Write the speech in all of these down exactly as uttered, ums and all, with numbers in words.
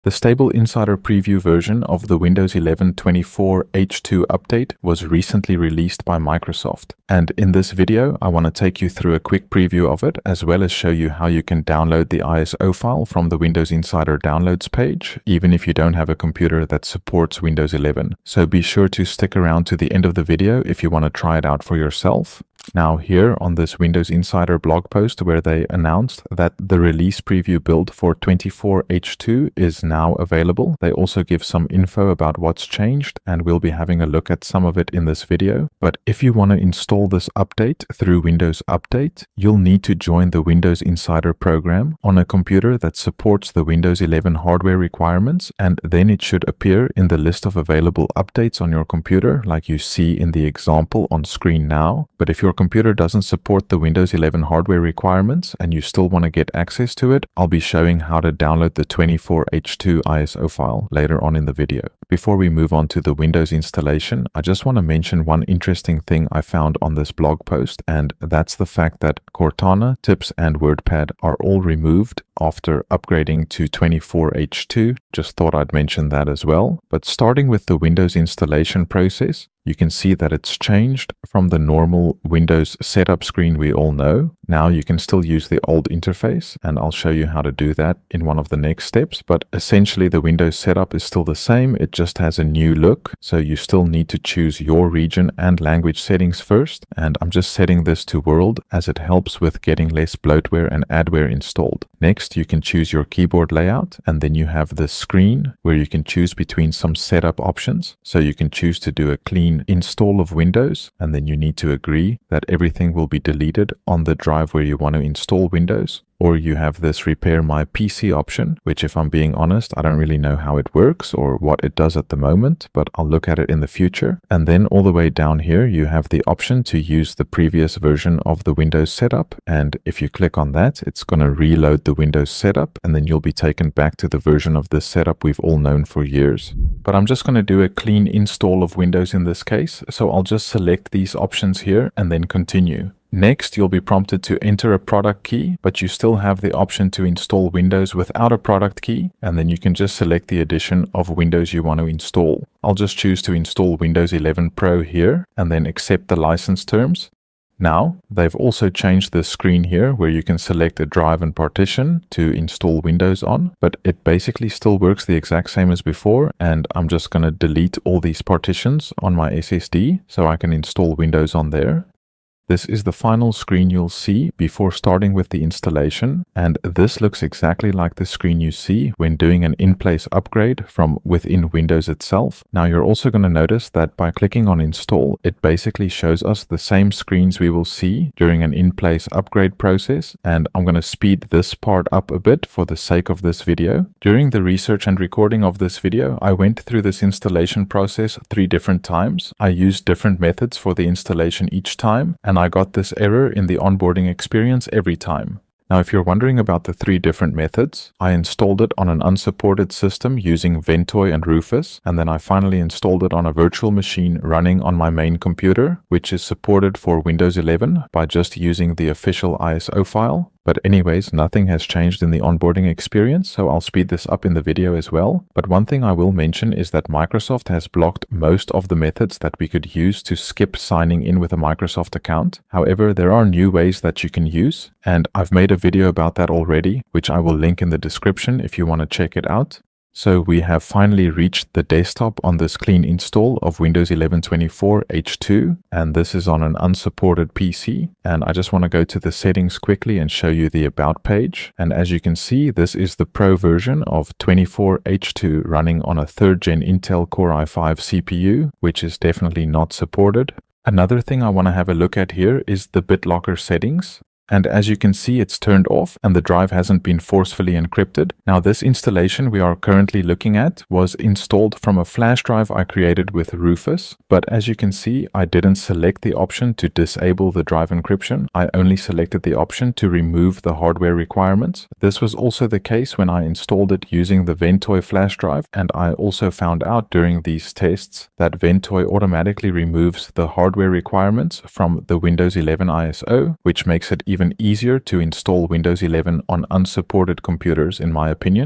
The Stable Insider Preview version of the Windows eleven twenty-four H two update was recently released by Microsoft, and in this video I want to take you through a quick preview of it as well as show you how you can download the I S O file from the Windows Insider Downloads page, even if you don't have a computer that supports Windows eleven. So be sure to stick around to the end of the video if you want to try it out for yourself. Now here on this Windows Insider blog post where they announced that the release preview build for twenty-four H two is now available, they also give some info about what's changed, and we'll be having a look at some of it in this video. But if you want to install this update through Windows Update, you'll need to join the Windows Insider program on a computer that supports the Windows eleven hardware requirements, and then it should appear in the list of available updates on your computer like you see in the example on screen now. But if your computer doesn't support the Windows eleven hardware requirements and you still want to get access to it, I'll be showing how to download the twenty-four H two I S O file later on in the video. Before we move on to the Windows installation, I just want to mention one interesting thing I found on this blog post, and that's the fact that Cortana, Tips, and WordPad are all removed after upgrading to twenty-four H two. Just thought I'd mention that as well. But starting with the Windows installation process, you can see that it's changed from the normal Windows setup screen we all know. Now you can still use the old interface, and I'll show you how to do that in one of the next steps. But essentially the Windows setup is still the same, it just has a new look. So you still need to choose your region and language settings first, and I'm just setting this to world as it helps with getting less bloatware and adware installed. Next, you can choose your keyboard layout, and then you have the screen where you can choose between some setup options. So you can choose to do a clean install of Windows, and then you need to agree that everything will be deleted on the drive where you want to install Windows. Or you have this repair my P C option, which if I'm being honest, I don't really know how it works or what it does at the moment, but I'll look at it in the future. And then all the way down here, you have the option to use the previous version of the Windows setup. And if you click on that, it's going to reload the Windows setup, and then you'll be taken back to the version of this setup we've all known for years. But I'm just going to do a clean install of Windows in this case. So I'll just select these options here and then continue. Next, you'll be prompted to enter a product key, but you still have the option to install Windows without a product key, and then you can just select the edition of Windows you want to install. I'll just choose to install Windows eleven Pro here, and then accept the license terms. Now, they've also changed the screen here where you can select a drive and partition to install Windows on, but it basically still works the exact same as before, and I'm just going to delete all these partitions on my S S D so I can install Windows on there. This is the final screen you'll see before starting with the installation, and this looks exactly like the screen you see when doing an in-place upgrade from within Windows itself. Now you're also going to notice that by clicking on install, it basically shows us the same screens we will see during an in-place upgrade process, and I'm going to speed this part up a bit for the sake of this video. During the research and recording of this video, I went through this installation process three different times. I used different methods for the installation each time, and I got this error in the onboarding experience every time. Now, if you're wondering about the three different methods, I installed it on an unsupported system using Ventoy and Rufus, and then I finally installed it on a virtual machine running on my main computer, which is supported for Windows eleven by just using the official I S O file. But anyways, nothing has changed in the onboarding experience, so I'll speed this up in the video as well. But one thing I will mention is that Microsoft has blocked most of the methods that we could use to skip signing in with a Microsoft account. However, there are new ways that you can use, and I've made a video about that already, which I will link in the description if you want to check it out. So we have finally reached the desktop on this clean install of Windows eleven twenty-four H two, and this is on an unsupported P C. And I just want to go to the settings quickly and show you the about page. And as you can see, this is the Pro version of twenty-four H two running on a third gen Intel Core i five C P U, which is definitely not supported. Another thing I want to have a look at here is the BitLocker settings. And as you can see, it's turned off and the drive hasn't been forcefully encrypted. Now, this installation we are currently looking at was installed from a flash drive I created with Rufus. But as you can see, I didn't select the option to disable the drive encryption. I only selected the option to remove the hardware requirements. This was also the case when I installed it using the Ventoy flash drive. And I also found out during these tests that Ventoy automatically removes the hardware requirements from the Windows eleven I S O, which makes it even easier to install Windows eleven on unsupported computers, in my opinion.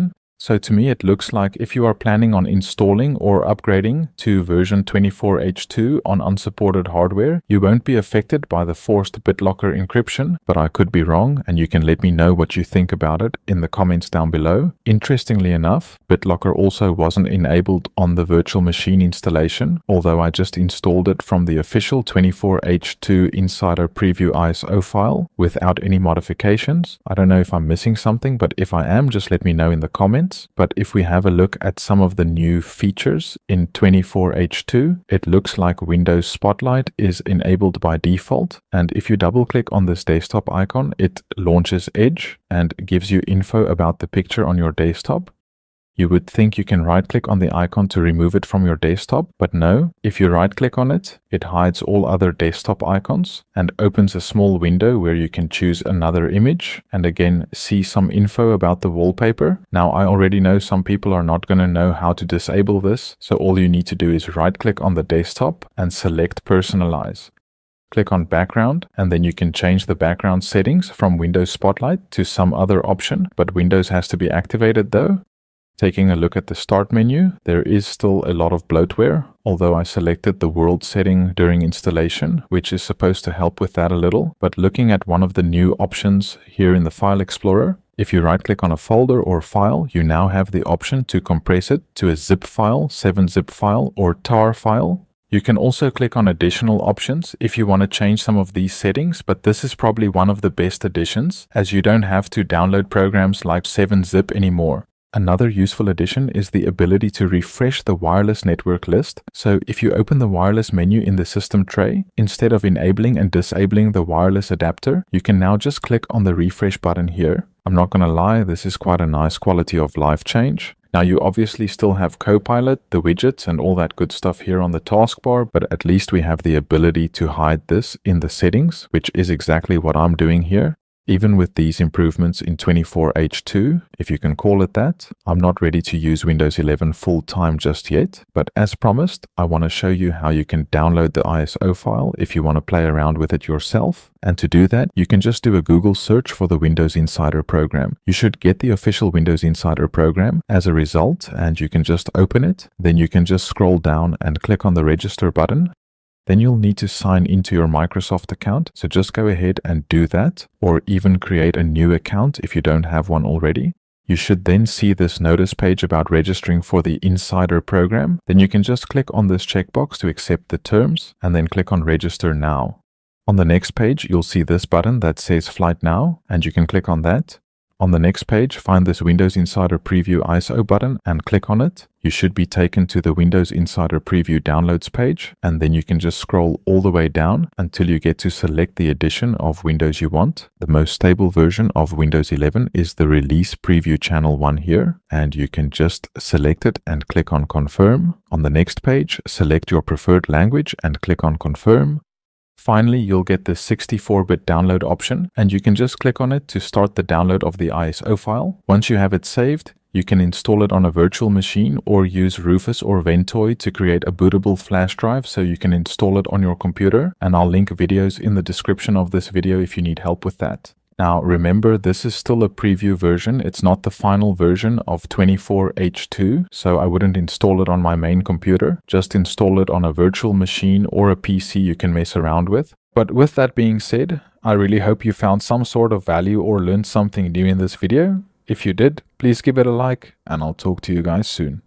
So to me, it looks like if you are planning on installing or upgrading to version twenty-four H two on unsupported hardware, you won't be affected by the forced BitLocker encryption, but I could be wrong, and you can let me know what you think about it in the comments down below. Interestingly enough, BitLocker also wasn't enabled on the virtual machine installation, although I just installed it from the official twenty-four H two Insider Preview I S O file without any modifications. I don't know if I'm missing something, but if I am, just let me know in the comments. But if we have a look at some of the new features in twenty-four H two, it looks like Windows Spotlight is enabled by default. And if you double click on this desktop icon, it launches Edge and gives you info about the picture on your desktop. You would think you can right-click on the icon to remove it from your desktop, but no. If you right-click on it, it hides all other desktop icons and opens a small window where you can choose another image and again see some info about the wallpaper. Now, I already know some people are not going to know how to disable this, so all you need to do is right-click on the desktop and select Personalize. Click on Background, and then you can change the background settings from Windows Spotlight to some other option, but Windows has to be activated though. Taking a look at the Start menu, there is still a lot of bloatware, although I selected the World setting during installation, which is supposed to help with that a little. But looking at one of the new options here in the File Explorer, if you right-click on a folder or file, you now have the option to compress it to a zip file, seven zip file, or tar file. You can also click on additional options if you want to change some of these settings, but this is probably one of the best additions, as you don't have to download programs like seven zip anymore. Another useful addition is the ability to refresh the wireless network list. So if you open the wireless menu in the system tray, instead of enabling and disabling the wireless adapter, you can now just click on the refresh button here. I'm not going to lie, this is quite a nice quality of life change. Now, you obviously still have Copilot, the widgets, and all that good stuff here on the taskbar, but at least we have the ability to hide this in the settings, which is exactly what I'm doing here. Even with these improvements in twenty-four H two, if you can call it that, I'm not ready to use Windows eleven full-time just yet, but as promised, I want to show you how you can download the I S O file if you want to play around with it yourself. And to do that, you can just do a Google search for the Windows Insider program. You should get the official Windows Insider program as a result, and you can just open it. Then you can just scroll down and click on the register button. Then you'll need to sign into your Microsoft account, so just go ahead and do that, or even create a new account if you don't have one already. You should then see this notice page about registering for the Insider program. Then you can just click on this checkbox to accept the terms, and then click on Register Now. On the next page, you'll see this button that says Flight Now, and you can click on that. On the next page, find this Windows Insider Preview I S O button and click on it. You should be taken to the Windows Insider Preview Downloads page, and then you can just scroll all the way down until you get to select the edition of Windows you want. The most stable version of Windows eleven is the Release Preview Channel one here, and you can just select it and click on Confirm. On the next page, select your preferred language and click on Confirm. Finally, you'll get the sixty-four bit download option, and you can just click on it to start the download of the I S O file. Once you have it saved, you can install it on a virtual machine or use Rufus or Ventoy to create a bootable flash drive so you can install it on your computer, and I'll link videos in the description of this video if you need help with that. Now remember, this is still a preview version. It's not the final version of twenty-four H two, so I wouldn't install it on my main computer. Just install it on a virtual machine or a P C you can mess around with. But with that being said, I really hope you found some sort of value or learned something new in this video. If you did, please give it a like, and I'll talk to you guys soon.